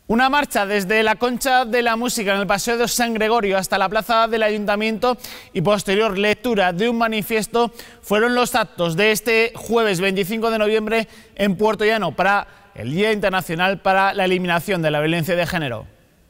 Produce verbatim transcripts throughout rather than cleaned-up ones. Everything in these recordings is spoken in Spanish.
Una marcha desde la Concha de la Música en el Paseo de San Gregorio hasta la plaza del Ayuntamiento y posterior lectura de un manifiesto fueron los actos de este jueves veinticinco de noviembre en Puerto Llano para el Día Internacional para la Eliminación de la Violencia de Género.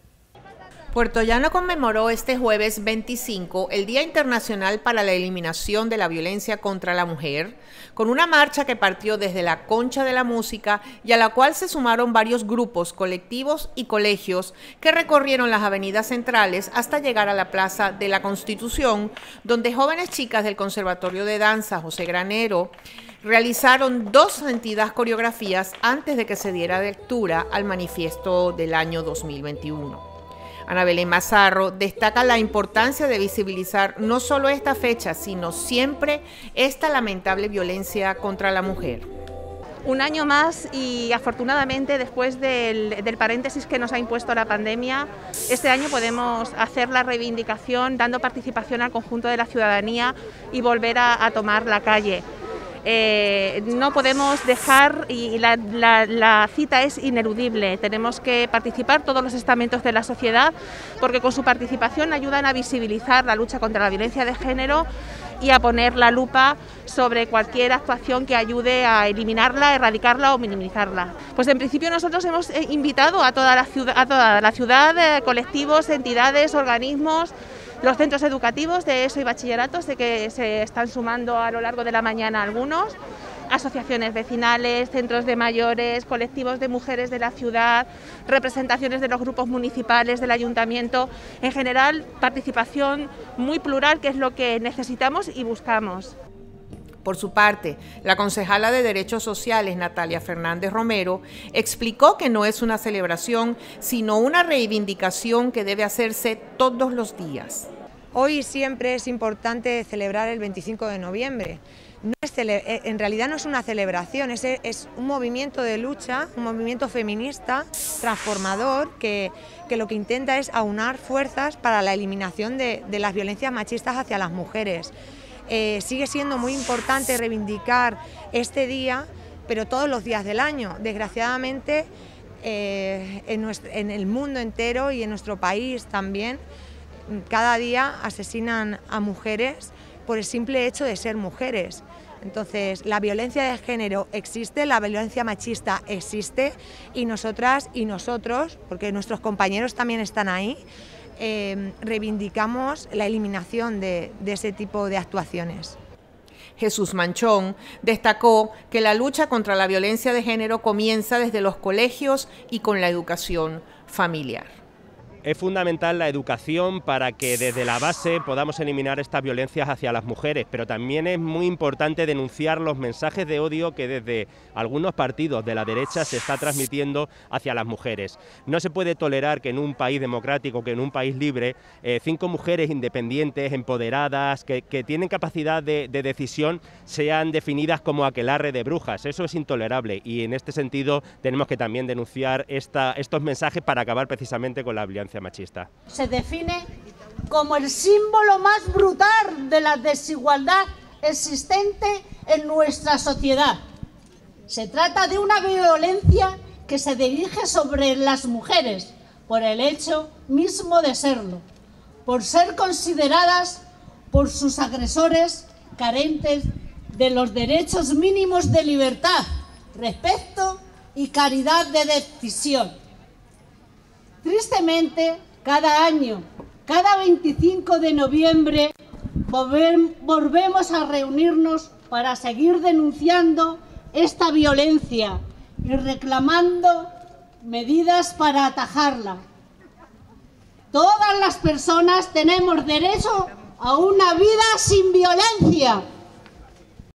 Puerto Llano conmemoró este jueves veinticinco el Día Internacional para la Eliminación de la Violencia contra la Mujer, con una marcha que partió desde la Concha de la Música y a la cual se sumaron varios grupos, colectivos y colegios que recorrieron las avenidas centrales hasta llegar a la Plaza de la Constitución, donde jóvenes chicas del Conservatorio de Danza José Granero realizaron dos sentidas coreografías antes de que se diera lectura al manifiesto del año dos mil veintiuno. Ana Belén Mazarro destaca la importancia de visibilizar no solo esta fecha, sino siempre esta lamentable violencia contra la mujer. Un año más y afortunadamente después del, del paréntesis que nos ha impuesto la pandemia, este año podemos hacer la reivindicación dando participación al conjunto de la ciudadanía y volver a, a tomar la calle. Eh, no podemos dejar, y la, la, la cita es ineludible, tenemos que participar todos los estamentos de la sociedad porque con su participación ayudan a visibilizar la lucha contra la violencia de género y a poner la lupa sobre cualquier actuación que ayude a eliminarla, erradicarla o minimizarla. Pues en principio nosotros hemos invitado a toda la ciudad, a toda la ciudad eh, colectivos, entidades, organismos, los centros educativos de ESO y bachilleratos, de que se están sumando a lo largo de la mañana algunos, asociaciones vecinales, centros de mayores, colectivos de mujeres de la ciudad, representaciones de los grupos municipales del ayuntamiento, en general participación muy plural, que es lo que necesitamos y buscamos. Por su parte, la concejala de Derechos Sociales, Natalia Fernández Romero, explicó que no es una celebración, sino una reivindicación que debe hacerse todos los días. Hoy siempre es importante celebrar el veinticinco de noviembre. No es en realidad no es una celebración, es, es un movimiento de lucha, un movimiento feminista transformador que, que lo que intenta es aunar fuerzas para la eliminación de, de las violencias machistas hacia las mujeres. Eh, sigue siendo muy importante reivindicar este día, pero todos los días del año. Desgraciadamente, eh, en, nuestro, en el mundo entero y en nuestro país también, cada día asesinan a mujeres por el simple hecho de ser mujeres. Entonces, la violencia de género existe, la violencia machista existe y nosotras y nosotros, porque nuestros compañeros también están ahí, Eh, reivindicamos la eliminación de, de ese tipo de actuaciones. Jesús Manchón destacó que la lucha contra la violencia de género comienza desde los colegios y con la educación familiar. Es fundamental la educación para que desde la base podamos eliminar estas violencias hacia las mujeres, pero también es muy importante denunciar los mensajes de odio que desde algunos partidos de la derecha se está transmitiendo hacia las mujeres. No se puede tolerar que en un país democrático, que en un país libre, eh, cinco mujeres independientes, empoderadas, que, que tienen capacidad de, de decisión, sean definidas como aquelarre de brujas. Eso es intolerable y en este sentido tenemos que también denunciar esta, estos mensajes para acabar precisamente con la violencia machista. Se define como el símbolo más brutal de la desigualdad existente en nuestra sociedad. Se trata de una violencia que se dirige sobre las mujeres por el hecho mismo de serlo, por ser consideradas por sus agresores carentes de los derechos mínimos de libertad, respeto y caridad de decisión. Tristemente, cada año, cada veinticinco de noviembre, volvemos a reunirnos para seguir denunciando esta violencia y reclamando medidas para atajarla. Todas las personas tenemos derecho a una vida sin violencia.